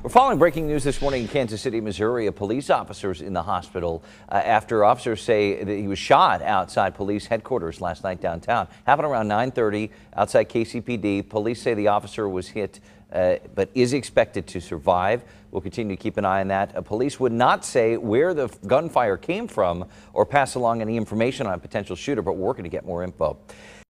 We're following breaking news this morning in Kansas City, Missouri. A police officer's in the hospital after officers say that he was shot outside police headquarters last night downtown. Happened around 9:30 outside KCPD. Police say the officer was hit but is expected to survive. We'll continue to keep an eye on that. Police would not say where the gunfire came from or pass along any information on a potential shooter, but we're working to get more info.